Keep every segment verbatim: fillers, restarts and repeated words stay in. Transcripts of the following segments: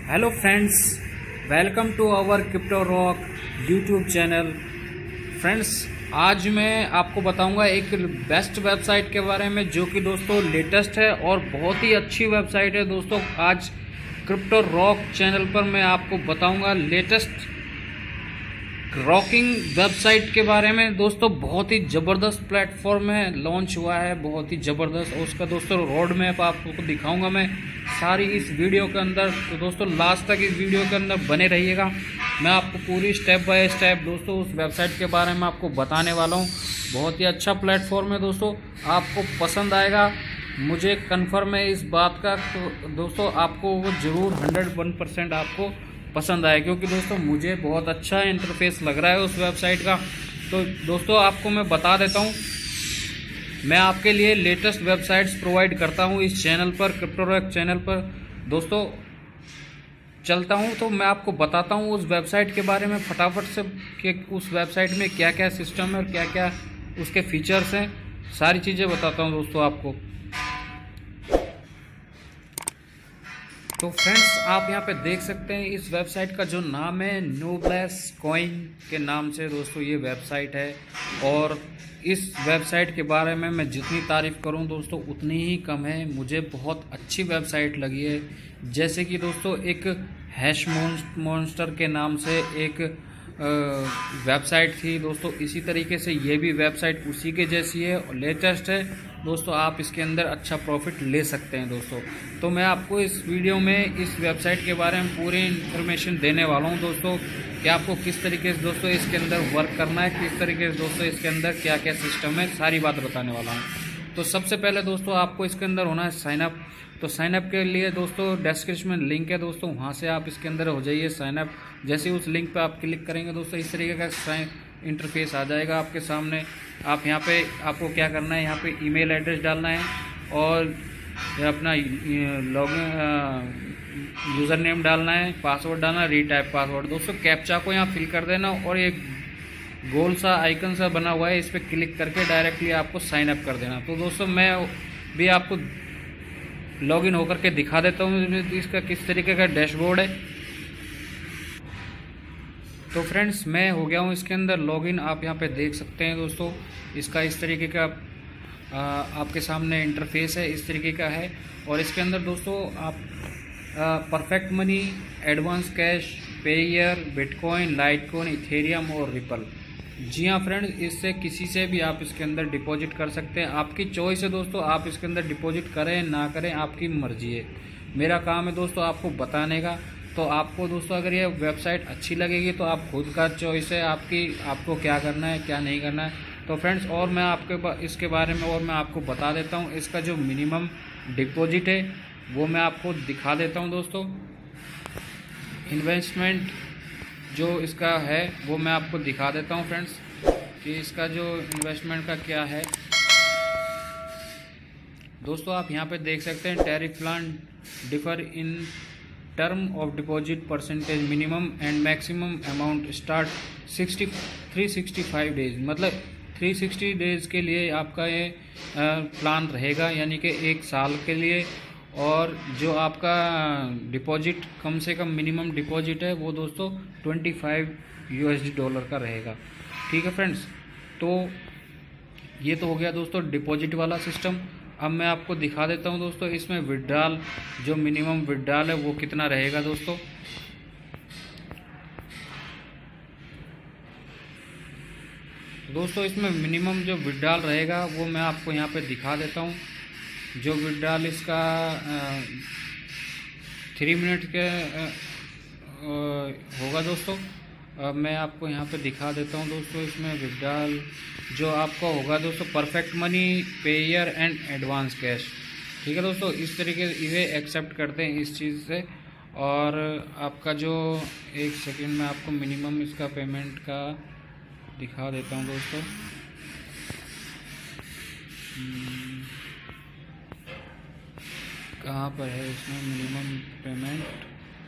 Hello friends, welcome to our CryptoRock YouTube channel. Friends, आज मैं आपको बताऊंगा एक बेस्ट वेबसाइट के बारे में जो कि दोस्तों लेटेस्ट है और बहुत ही अच्छी वेबसाइट है। दोस्तों आज क्रिप्टोरॉक चैनल पर मैं आपको बताऊंगा लेटेस्ट रॉकिंग वेबसाइट के बारे में। दोस्तों बहुत ही ज़बरदस्त प्लेटफॉर्म है, लॉन्च हुआ है बहुत ही ज़बरदस्त, और उसका दोस्तों रोड मैप आपको दिखाऊंगा मैं सारी इस वीडियो के अंदर। तो दोस्तों लास्ट तक इस वीडियो के अंदर बने रहिएगा, मैं आपको पूरी स्टेप बाय स्टेप दोस्तों उस वेबसाइट के बारे में आपको बताने वाला हूँ। बहुत ही अच्छा प्लेटफॉर्म है दोस्तों, आपको पसंद आएगा, मुझे कन्फर्म है इस बात का। तो दोस्तों आपको वो ज़रूर हंड्रेड वन परसेंट आपको पसंद आए, क्योंकि दोस्तों मुझे बहुत अच्छा इंटरफेस लग रहा है उस वेबसाइट का। तो दोस्तों आपको मैं बता देता हूँ, मैं आपके लिए लेटेस्ट वेबसाइट्स प्रोवाइड करता हूँ इस चैनल पर, क्रिप्टोरॉक चैनल पर। दोस्तों चलता हूँ तो मैं आपको बताता हूँ उस वेबसाइट के बारे में फटाफट से कि उस वेबसाइट में क्या क्या सिस्टम है और क्या क्या उसके फीचर्स हैं, सारी चीज़ें बताता हूँ दोस्तों आपको। तो फ्रेंड्स आप यहाँ पे देख सकते हैं इस वेबसाइट का जो नाम है नूब्लेस्कॉइन के नाम से दोस्तों ये वेबसाइट है। और इस वेबसाइट के बारे में मैं जितनी तारीफ़ करूँ दोस्तों उतनी ही कम है, मुझे बहुत अच्छी वेबसाइट लगी है। जैसे कि दोस्तों एक हैश मॉन्स्टर के नाम से एक वेबसाइट थी दोस्तों, इसी तरीके से ये भी वेबसाइट उसी के जैसी है और लेटेस्ट है दोस्तों, आप इसके अंदर अच्छा प्रॉफिट ले सकते हैं दोस्तों। तो मैं आपको इस वीडियो में इस वेबसाइट के बारे में पूरी इन्फॉर्मेशन देने वाला हूं दोस्तों कि आपको किस तरीके से दोस्तों इसके अंदर वर्क करना है, किस तरीके से दोस्तों इसके अंदर क्या क्या सिस्टम है, सारी बात बताने वाला हूँ। तो सबसे पहले दोस्तों आपको इसके अंदर होना है साइनअप। तो साइनअप के लिए दोस्तों डिस्क्रिप्शन में लिंक है दोस्तों, वहाँ से आप इसके अंदर हो जाइए साइनअप। जैसे उस लिंक पे आप क्लिक करेंगे दोस्तों इस तरीके का साइन इंटरफेस आ जाएगा आपके सामने। आप यहाँ पे आपको क्या करना है, यहाँ पे ईमेल एड्रेस डालना है और अपना लॉगिन यूज़र नेम डालना है, पासवर्ड डालना है, रीटाइप पासवर्ड। दोस्तों कैप्चा को यहाँ फिल कर देना और एक गोल सा आइकन सा बना हुआ है, इस पर क्लिक करके डायरेक्टली आपको साइन अप कर देना। तो दोस्तों मैं भी आपको लॉगिन होकर के दिखा देता हूँ इसका किस तरीके का डैशबोर्ड है। तो फ्रेंड्स मैं हो गया हूँ इसके अंदर लॉगिन, आप यहाँ पे देख सकते हैं दोस्तों इसका इस तरीके का आ, आपके सामने इंटरफेस है, इस तरीके का है। और इसके अंदर दोस्तों आप Perfect Money, Advance Cash, Payeer, Bitcoin, Litecoin, Ethereum और रिपल, जी हाँ फ्रेंड्स, इससे किसी से भी आप इसके अंदर डिपॉजिट कर सकते हैं। आपकी चॉइस है दोस्तों, आप इसके अंदर डिपॉजिट करें ना करें आपकी मर्जी है। मेरा काम है दोस्तों आपको बताने का। तो आपको दोस्तों अगर ये वेबसाइट अच्छी लगेगी तो आप खुद का चॉइस है आपकी, आपको क्या करना है क्या नहीं करना है। तो फ्रेंड्स और मैं आपके इसके बारे में और मैं आपको बता देता हूँ, इसका जो मिनिमम डिपॉजिट है वो मैं आपको दिखा देता हूँ दोस्तों। इन्वेस्टमेंट जो इसका है वो मैं आपको दिखा देता हूँ फ्रेंड्स कि इसका जो इन्वेस्टमेंट का क्या है दोस्तों। आप यहाँ पे देख सकते हैं tariff plan differ in term of deposit percentage, minimum and maximum amount start sixty three sixty five days, मतलब थ्री सिक्सटी डेज के लिए आपका ये प्लान रहेगा, यानी कि एक साल के लिए। और जो आपका डिपॉजिट कम से कम मिनिमम डिपॉजिट है वो दोस्तों ट्वेंटी फाइव यूएसडी डॉलर का रहेगा। ठीक है फ्रेंड्स, तो ये तो हो गया दोस्तों डिपॉजिट वाला सिस्टम। अब मैं आपको दिखा देता हूँ दोस्तों इसमें विड्रॉल, जो मिनिमम विड्रॉल है वो कितना रहेगा दोस्तों। दोस्तों इसमें मिनिमम जो विड्रॉल रहेगा वो मैं आपको यहाँ पे दिखा देता हूँ। जो विड्रॉल इसका थ्री मिनट के आ, आ, होगा दोस्तों। अब मैं आपको यहाँ पे दिखा देता हूँ दोस्तों इसमें विड्रॉल जो आपका होगा दोस्तों Perfect Money, Payeer and Advance Cash. ठीक है दोस्तों, इस तरीके से इसे एक्सेप्ट करते हैं इस चीज़ से। और आपका जो एक सेकंड में आपको मिनिमम इसका पेमेंट का दिखा देता हूँ दोस्तों। कहाँ पर है इसमें मिनिमम पेमेंट,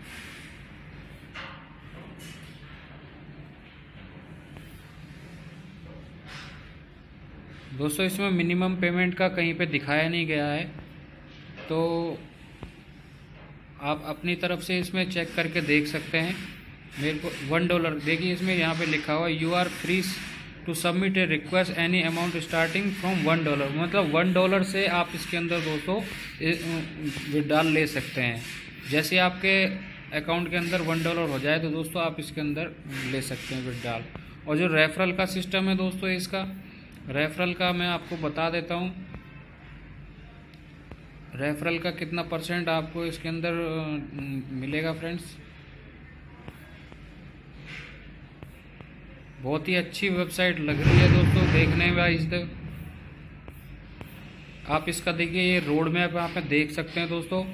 दोस्तों इसमें मिनिमम पेमेंट का कहीं पे दिखाया नहीं गया है। तो आप अपनी तरफ से इसमें चेक करके देख सकते हैं। मेरे को वन डॉलर देखिए, इसमें यहाँ पे लिखा हुआ you are free to submit a request any amount starting from one dollar, मतलब वन डॉलर से आप इसके अंदर दोस्तों विड्रॉल ले सकते हैं। जैसे आपके अकाउंट के अंदर वन डॉलर हो जाए तो दोस्तों आप इसके अंदर ले सकते हैं विड्रॉल। और जो रेफरल का सिस्टम है दोस्तों, इसका रेफरल का मैं आपको बता देता हूँ। रेफरल का कितना परसेंट आपको इसके अंदर मिलेगा फ्रेंड्स। बहुत ही अच्छी वेबसाइट लग रही है दोस्तों देखने में। इस आप इसका देखिए, ये रोड मैप आप देख सकते हैं दोस्तों।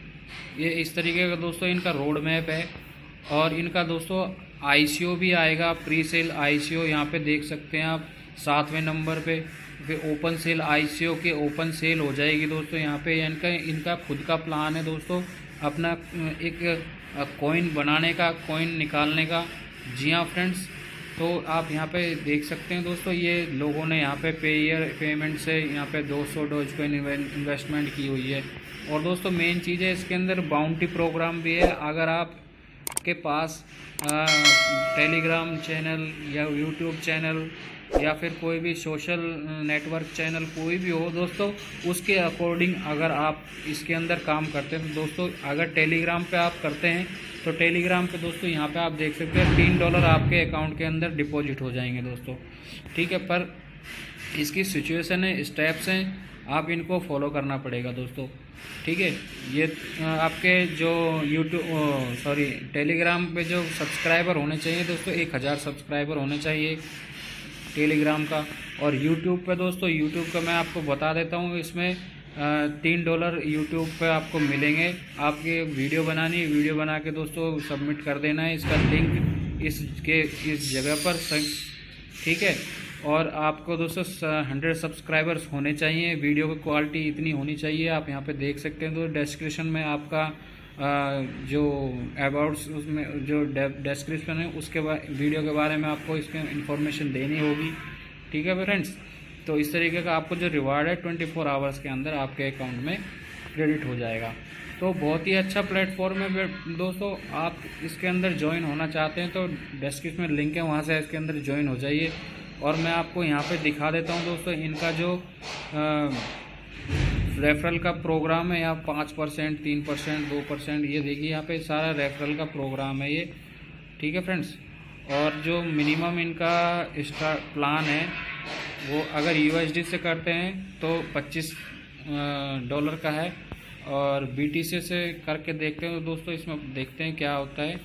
ये इस तरीके का दोस्तों इनका रोड मैप है। और इनका दोस्तों आईसीओ भी आएगा, प्री सेल आईसीओ यहाँ पे देख सकते हैं आप सातवें नंबर पे। फिर ओपन सेल आईसीओ के ओपन सेल हो जाएगी दोस्तों यहाँ पे। इनका इनका खुद का प्लान है दोस्तों अपना एक कॉइन बनाने का, कॉइन निकालने का। जी हाँ फ्रेंड्स, तो आप यहाँ पे देख सकते हैं दोस्तों, ये लोगों ने यहाँ पे पेयर पेमेंट से यहाँ पे दो सौ डॉज कॉइन इन्वेस्टमेंट की हुई है। और दोस्तों मेन चीज़ है इसके अंदर बाउंटी प्रोग्राम भी है। अगर आप के पास आ, टेलीग्राम चैनल या यूट्यूब चैनल या फिर कोई भी सोशल नेटवर्क चैनल कोई भी हो दोस्तों, उसके अकॉर्डिंग अगर आप इसके अंदर काम करते हैं तो दोस्तों, अगर टेलीग्राम पे आप करते हैं तो टेलीग्राम पे दोस्तों यहाँ पे आप देख सकते हैं तीन डॉलर आपके अकाउंट के अंदर डिपॉजिट हो जाएंगे दोस्तों। ठीक है, पर इसकी सिचुएशन है, स्टेप्स हैं, आप इनको फॉलो करना पड़ेगा दोस्तों। ठीक है, ये आपके जो यूट्यूब सॉरी टेलीग्राम पे जो सब्सक्राइबर होने चाहिए दोस्तों, एक हज़ार सब्सक्राइबर होने चाहिए टेलीग्राम का। और यूट्यूब पे दोस्तों, यूट्यूब का मैं आपको बता देता हूँ, इसमें तीन डॉलर यूट्यूब पे आपको मिलेंगे। आपके वीडियो बनानी, वीडियो बना के दोस्तों सबमिट कर देना है। इसका लिंक इसके इस जगह पर, ठीक है। और आपको दोस्तों हंड्रेड सब्सक्राइबर्स होने चाहिए, वीडियो की क्वालिटी इतनी होनी चाहिए। आप यहाँ पे देख सकते हैं तो डिस्क्रिप्शन में आपका जो अबाउट्स उसमें जो डिस्क्रिप्शन है उसके बाद वीडियो के बारे में आपको इसमें इंफॉर्मेशन देनी होगी। ठीक है फ्रेंड्स, तो इस तरीके का आपको जो रिवार्ड है ट्वेंटी फोर आवर्स के अंदर आपके अकाउंट में क्रेडिट हो जाएगा। तो बहुत ही अच्छा प्लेटफॉर्म है दोस्तों। आप इसके अंदर ज्वाइन होना चाहते हैं तो डिस्क्रिप्शन में लिंक है, वहाँ से इसके अंदर ज्वाइन हो जाइए। और मैं आपको यहाँ पे दिखा देता हूँ दोस्तों, इनका जो रेफरल का प्रोग्राम है, यहाँ पाँच परसेंट तीन परसेंट दो परसेंट ये देखिए यहाँ पे सारा रेफरल का प्रोग्राम है ये। ठीक है फ्रेंड्स, और जो मिनिमम इनका स्टार्ट प्लान है वो अगर यूएसडी से करते हैं तो पच्चीस डॉलर का है। और बीटीसी से करके देखते हैं तो दोस्तों इसमें देखते हैं क्या होता है।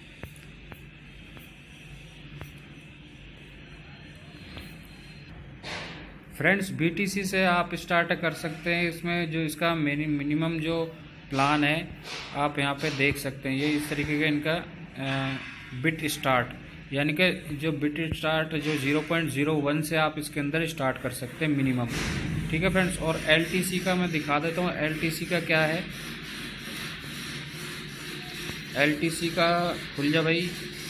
फ्रेंड्स, बीटीसी से आप स्टार्ट कर सकते हैं। इसमें जो इसका मिनिमम जो प्लान है आप यहाँ पे देख सकते हैं, ये इस तरीके का इनका बिट स्टार्ट, यानी कि जो बिट स्टार्ट जो ज़ीरो पॉइंट ज़ीरो वन से आप इसके अंदर स्टार्ट कर सकते हैं मिनिमम। ठीक है फ्रेंड्स, और एलटीसी का मैं दिखा देता हूँ। एलटीसी का क्या है, एलटीसी का खुल जा भाई।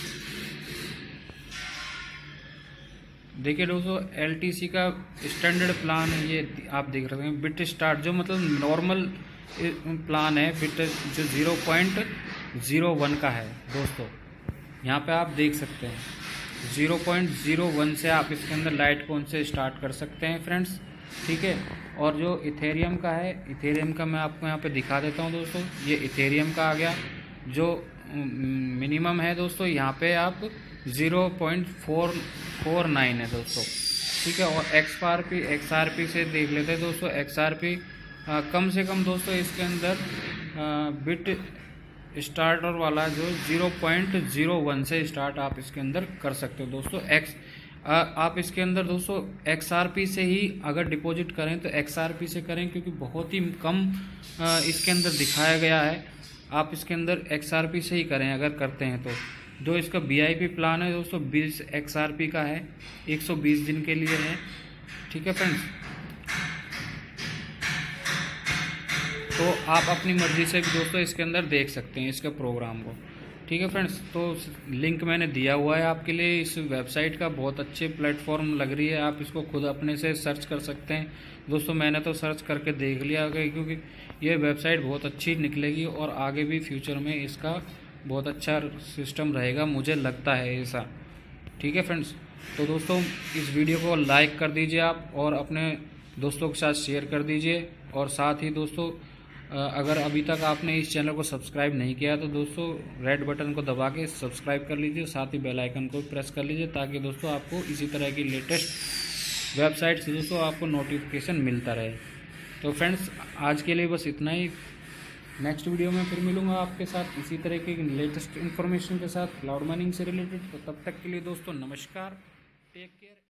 देखिए दोस्तों, एलटीसी का स्टैंडर्ड प्लान है ये, आप देख रहे हैं बिट स्टार्ट जो मतलब नॉर्मल प्लान है, बिट जो ज़ीरो पॉइंट ज़ीरो वन का है दोस्तों। यहाँ पे आप देख सकते हैं ज़ीरो पॉइंट ज़ीरो वन से आप इसके अंदर लाइट कौन से स्टार्ट कर सकते हैं फ्रेंड्स। ठीक है, और जो इथेरियम का है, इथेरियम का मैं आपको यहाँ पे दिखा देता हूँ दोस्तों। ये इथेरियम का आ गया, जो मिनिमम है दोस्तों यहाँ पे आप zero point four four nine है दोस्तों। ठीक है, और X R P X R P से देख लेते हैं दोस्तों। एक्स आर पी कम से कम दोस्तों इसके अंदर आ, बिट स्टार्टर वाला जो ज़ीरो पॉइंट ज़ीरो वन से स्टार्ट आप इसके अंदर कर सकते हो दोस्तों। एक्स आ, आप इसके अंदर दोस्तों एक्स आर पी से ही अगर डिपॉजिट करें तो एक्स आर पी से करें, क्योंकि बहुत ही कम आ, इसके अंदर दिखाया गया है। आप इसके अंदर एक्स आर पी से ही करें अगर करते हैं तो। जो इसका वी आई पी प्लान है दोस्तों बीस एक्स आर पी का है, एक सौ बीस दिन के लिए है। ठीक है फ्रेंड्स, तो आप अपनी मर्जी से भी दोस्तों इसके अंदर देख सकते हैं इसके प्रोग्राम को। ठीक है फ्रेंड्स, तो लिंक मैंने दिया हुआ है आपके लिए इस वेबसाइट का। बहुत अच्छे प्लेटफॉर्म लग रही है, आप इसको खुद अपने से सर्च कर सकते हैं दोस्तों। मैंने तो सर्च करके देख लिया क्योंकि ये वेबसाइट बहुत अच्छी निकलेगी और आगे भी फ्यूचर में इसका बहुत अच्छा सिस्टम रहेगा, मुझे लगता है ऐसा। ठीक है फ्रेंड्स, तो दोस्तों इस वीडियो को लाइक कर दीजिए आप और अपने दोस्तों के साथ शेयर कर दीजिए। और साथ ही दोस्तों अगर अभी तक आपने इस चैनल को सब्सक्राइब नहीं किया तो दोस्तों रेड बटन को दबा के सब्सक्राइब कर लीजिए, साथ ही बेल आइकन को प्रेस कर लीजिए ताकि दोस्तों आपको इसी तरह की लेटेस्ट वेबसाइट से दोस्तों आपको नोटिफिकेशन मिलता रहे। तो फ्रेंड्स आज के लिए बस इतना ही। नेक्स्ट वीडियो में फिर मिलूंगा आपके साथ इसी तरह की लेटेस्ट इन्फॉर्मेशन के साथ क्लाउड माइनिंग से रिलेटेड। तो तब तक के लिए दोस्तों नमस्कार, टेक केयर।